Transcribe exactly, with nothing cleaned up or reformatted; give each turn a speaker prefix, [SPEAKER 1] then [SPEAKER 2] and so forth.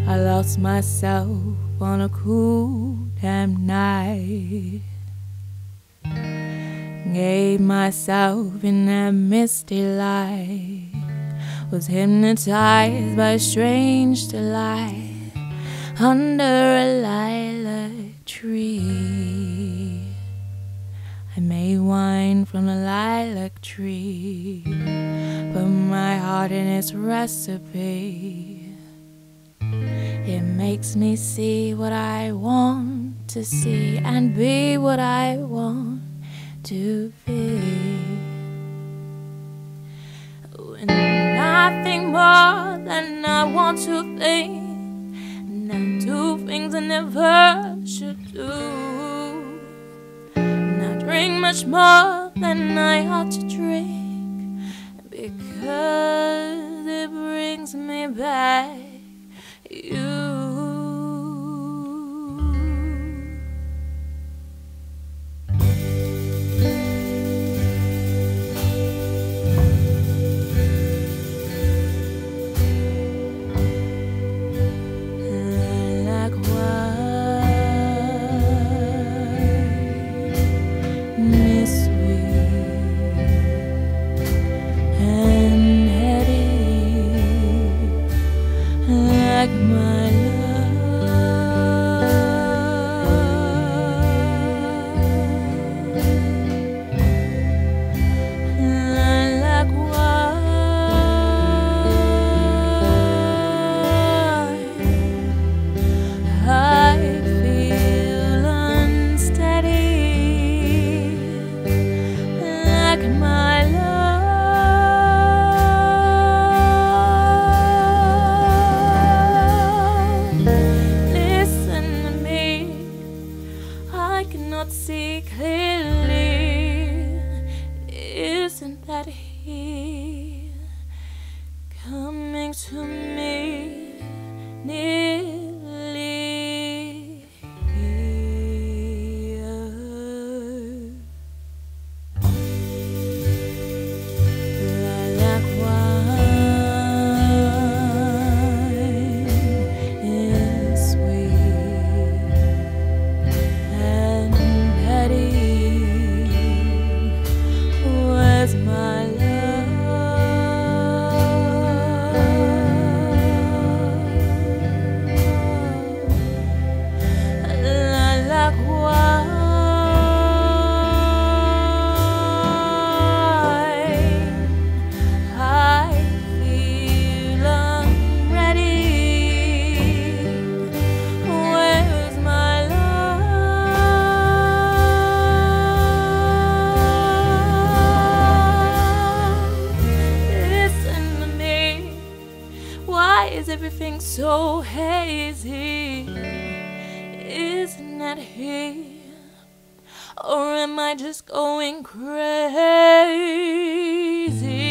[SPEAKER 1] I lost myself on a cool damn night. Gave myself in that misty light. Was hypnotized by a strange delight under a lilac tree. I made wine from the lilac tree, put my heart in its recipe. It makes me see what I want to see and be what I want to be. When I think more than I want to think, and I do things I never should do, and I drink much more than I ought to drink, because it brings me back you. See clearly, isn't that he coming to me nearly here? Like wine is sweet and was my love, like wine, I feel unready. Where's my Why is everything so hazy? Isn't that he? Or am I just going crazy?